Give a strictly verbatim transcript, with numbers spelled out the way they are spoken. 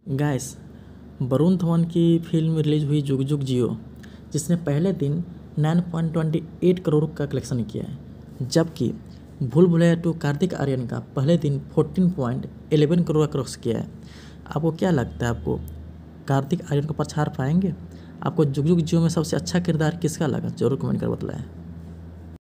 Guys, Varun Dhawan की film release हुई जुग जुग जियो, जिसने पहले दिन नौ पॉइंट दो आठ करोड़ का कलेक्शन किया है, जबकि भूल भुलैया टू कार्तिक आर्यन का पहले दिन चौदह पॉइंट एक एक करोड़ का क्रॉस किया है। आपको क्या लगता है, आपको कार्तिक आर्यन को पछाड़ पाएंगे? आपको जुग जुग जियो में सबसे अच्छा किरदार किसका लगा? जरूर कमेंट कर बतलाएं।